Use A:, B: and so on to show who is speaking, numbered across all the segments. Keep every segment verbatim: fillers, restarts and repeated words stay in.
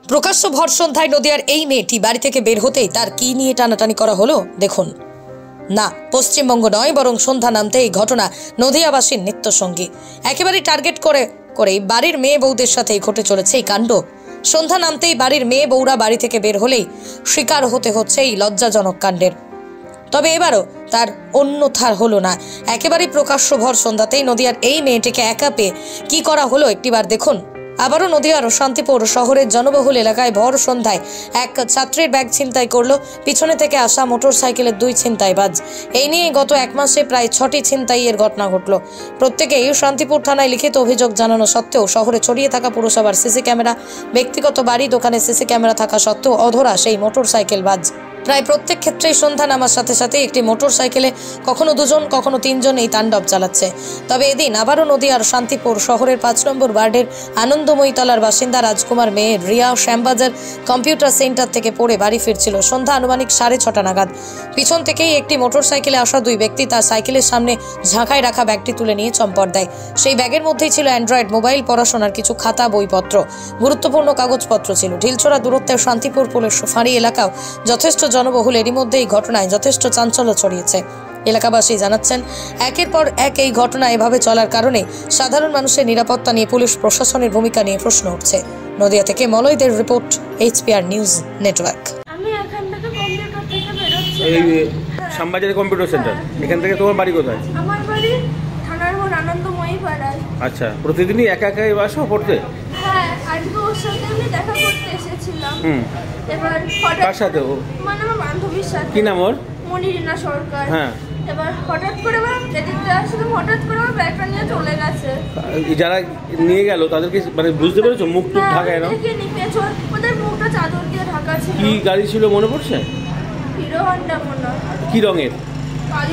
A: প্রকাশ্য ভর সন্ধ্যায় নদিয়ার এই মেয়েটি বাড়ি থেকে বের হতেই তার কি নিয়ে টানাটানি করা হলো দেখুন। না, পশ্চিমবঙ্গ নয়, বরং সন্ধ্যা নামতে এই ঘটনা নদিয়াবাসীর নিত্যসঙ্গী। একেবারে টার্গেট করে করেই বাড়ির মেয়ে বউদের সাথেই ঘটে চলেছে এই কাণ্ড। সন্ধ্যা নামতেই বাড়ির মেয়ে বউরা বাড়ি থেকে বের হলেই শিকার হতে হচ্ছে এই লজ্জাজনক কাণ্ডের। তবে এবারও তার অন্যথা হলো না। একেবারেই প্রকাশ্য ভর সন্ধ্যাতেই নদিয়ার এই মেয়েটিকে একা পেয়ে কি করা হলো একটিবার দেখুন। আবারও নদিয়ার শান্তিপুর শহরের জনবহুল এলাকায় ভর সন্ধ্যায় এক ছাত্রীর ব্যাগ ছিনতাই করলো পিছনে থেকে আসা মোটর সাইকেলের দুই ছিনতাইবাজ। এই নিয়ে গত এক মাসে প্রায় ছটি ছিনতাইয়ের ঘটনা ঘটল। প্রত্যেকেই শান্তিপুর থানায় লিখিত অভিযোগ জানানো সত্ত্বেও শহরে ছড়িয়ে থাকা পুরসভার সিসি ক্যামেরা, ব্যক্তিগত বাড়ি দোকানে সিসি ক্যামেরা থাকা সত্ত্বেও অধরা সেই মোটর সাইকেলবাজ। প্রায় প্রত্যেক ক্ষেত্রেই সন্ধ্যা নামার সাথে সাথে একটি মোটর সাইকেলে কখনো দুজন কখনো তিনজন এই তাণ্ডব চালাচ্ছে। তবে এদিন আবারও নদিয়ার শান্তিপুর শহরের পাঁচ নম্বর ওয়ার্ডের আনন্দময়ী তলার বাসিন্দা রাজকুমার মেয়ে রিয়া শ্যামবাজার কম্পিউটার সেন্টার থেকে পড়ে বাড়ি ফিরছিল সন্ধ্যা আনুমানিক সাড়ে ছটা নাগাদ। পিছন থেকেই একটি মোটর সাইকেলে আসা দুই ব্যক্তি তার সাইকেলের সামনে ঝাঁকায় রাখা ব্যাগটি তুলে নিয়ে চম্পট দেয়। সেই ব্যাগের মধ্যেই ছিল অ্যান্ড্রয়েড মোবাইল, পড়াশোনার কিছু খাতা, বইপত্র, গুরুত্বপূর্ণ কাগজপত্র ছিল। ঢিলছোড়া দূরত্বের শান্তিপুর পুলিশ ফাঁড়ি এলাকাও যথেষ্ট জনবহুল। এরই মধ্যে এই ঘটনায় যথেষ্ট চাঞ্চল্য ছড়িয়েছে। এলাকাবাসী জানাচ্ছেন, একের পর এক এই ঘটনা এভাবে চলার কারণে সাধারণ মানুষের নিরাপত্তা নিয়ে পুলিশ প্রশাসনের ভূমিকা নিয়ে প্রশ্ন উঠছে। নদিয়া থেকে মলয়দের রিপোর্ট, এইচপিআর নিউজ নেটওয়ার্ক।
B: আমি এখান থেকে কম্পিউটার থেকে বেরোচ্ছি।
C: এই শ্যামবাজারের কম্পিউটার সেন্টার, এখান থেকে তোমার বাড়ি কোথায়?
B: আমার বাড়ি থানার মোড় আনন্দময়ী পাড়ায়।
C: আচ্ছা, প্রতিদিনই একা একাই আসো পড়তে?
B: হ্যাঁ, আজকে ওর সাথে আমি দেখা করতে এসেছিলাম।
C: হুম,
B: এবার হঠাৎ
C: কার সাথে? ও
B: মানে আমার বান্ধবীর সাথে।
C: কি নাম ওর?
B: মনিরিনা সরকার।
C: হ্যাঁ,
B: এবার হঠাৎ করে আমার এদিকে আসলাম, হঠাৎ করে আমার ব্যাগটা নিয়ে চলে গেছে।
C: যারা নিয়ে গেল তাদেরকে মানে বুঝতে পেরেছো? মুখ টুক ঢাকায় না?
B: দেখে নি পেছন ওদের মুখটা চাদর দিয়ে ঢাকা ছিল।
C: কি গাড়ি ছিল মনে পড়ছে?
B: হিরো হন্ডা মনে হয়।
C: কি রঙের?
B: কালো।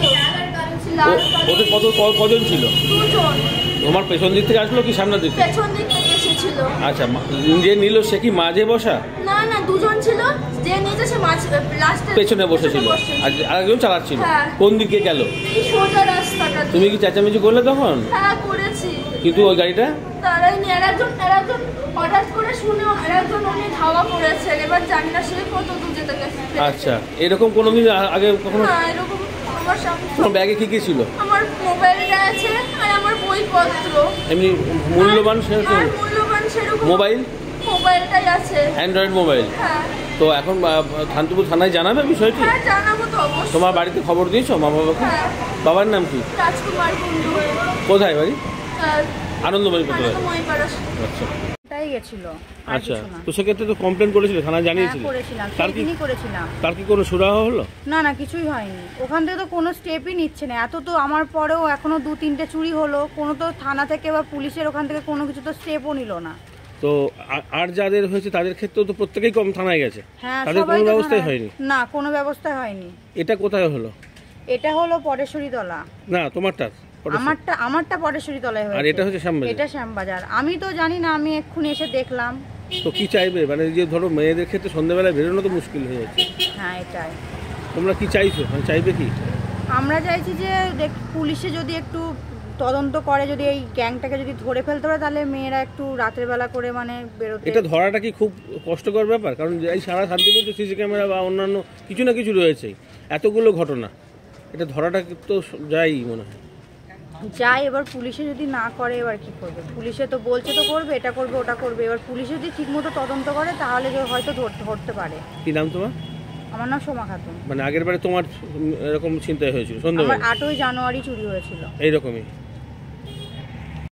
C: ও- ওদের কত ক- কজন ছিল?
B: দুজন।
C: তোমার পেছন দিক থেকে আসলো কি সামনের দিক থেকে?
B: পেছন দিক থেকে এসেছিল।
C: আচ্ছা, মা- যে নিল সে কি মাঝে বসা?
B: না না, দুজন ছিল। যে নিচে সে মাঝ লাস্টে
C: পেছনে বসেছিল আর আরেকজন চালাচ্ছিল।
B: হ্যাঁ।
C: কোন দিকে গেল?
B: এই সোজা রাস্তাটা দিয়ে।
C: তুমি কি চেঁচামেচি করলে তখন?
B: হ্যাঁ, করেছি।
C: কিন্তু ওই গাড়িটা
B: তারাই নিয়ে একজন একজন হঠাৎ করে শুনে আরেকজন উনি ধাওয়া করেছেন। এবার জানি না সে কত দূর যেতে গেছে।
C: আচ্ছা, এরকম কোনোদিন আ- আগে কখনো?
B: না, এরকম আমার সামনে
C: তোমার ব্যাগে কি কি ছিল?
B: আমার মোবাইলটা আছে আর আমার বইপত্র।
C: এমনি মূল্যবান সেরকম?
B: আর মূল্যবান সেরকম
C: মোবাইল?
B: মোবাইলটাই আছে।
C: Android mobile?
B: হ্যাঁ।
C: তো এখন শান্তিপুর থানায় জানাবে বিষয়টি?
B: হ্যাঁ, জানাবো তো অবশ্যই।
C: তোমার বাড়িতে খবর দিয়েছো মা বাবাকে?
B: হ্যাঁ।
C: বাবার নাম কি?
B: রাজকুমার কুন্ডু।
C: কোথায় বাড়ি?
B: আর
C: আনন্দময়ী কোথায়?
B: আনন্দময়ী পাড়া।
C: আচ্ছা
D: তাই গেছিল। আর
C: আচ্ছা,
D: কিছু না।
C: তো সেক্ষেত্রে তো কমপ্লেন করেছিল, থানায়
D: হ্যাঁ,
C: জানিয়েছিল?
D: করেছিলাম,
C: তার
D: সেই
C: কি
D: দিনই করেছিলাম।
C: তার কি কোনো সুরাহা হলো?
D: না না, কিছুই হয়নি। ওখান থেকে তো কোনো স্টেপই নিচ্ছে না। এত তো আমার পরেও এখনো দু তিনটে চুরি হলো, কোনো তো থানা থেকে বা পুলিশের ওখান থেকে কোনো কিছু তো স্টেপও নিল না।
C: তো আ- আর যাদের হয়েছে তাদের ক্ষেত্রেও তো প্রত্যেকেই কম থানায় গেছে,
D: হ্যাঁ,
C: তাদের
D: সবাই
C: কোনো
D: তো
C: ব্যবস্থাই
D: থানায়-
C: হয়নি?
D: না, কোনো ব্যবস্থা হয়নি।
C: এটা কোথায় হলো?
D: এটা হলো পরেশ্বরী তলা।
C: না, তোমারটা? পরেশ্বর।
D: আমারটা আমারটা পরেশ্বরী তলায় হয়েছে।
C: আর এটা হচ্ছে শ্যামবাজার?
D: এটা শ্যামবাজার। আমি তো জানি না, আমি এক্ষুনি এসে দেখলাম।
C: তো কি চাইবে? মানে যে ধরো মেয়েদের ক্ষেত্রে সন্ধ্যাবেলায় বেরোনো তো মুশকিল হয়ে যাচ্ছে,
D: হ্যাঁ, এটাই
C: তোমরা কি চাইছো? মানে চাইবে কি?
D: আমরা চাইছি যে দেখ- পুলিশে যদি একটু তদন্ত করে, যদি এই গ্যাংটাকে যদি ধরে ফেলতে পারে, তাহলে মেয়েরা একটু রাতের বেলা করে মানে বেরোতে।
C: এটা ধরাটা কি খুব কষ্টকর ব্যাপার? কারণ এই সারা শান্তিপুর সিসি ক্যামেরা বা অন্যান্য কিছু না কিছু রয়েছেই, এতগুলো ঘটনা, এটা ধরাটা তো যাই মনে হয়।
D: যাই, এবার পুলিশে যদি না করে এবার কি করবে? পুলিশে তো বলছে তো করবে, এটা করবে ওটা করবে। এবার পুলিশে যদি ঠিকমতো তদন্ত করে তাহলে যে হয়তো ধরতে ধরতে পারে।
C: কি নাম তোমার?
D: আমার নাম সোমা খাতুন।
C: মানে আগের বারে তোমার এরকম চিন্তায় হয়েছিল
D: আমার
C: সন্ধ্যাবেলা?
D: আটই জানুয়ারি চুরি হয়েছিল।
C: এইরকমই?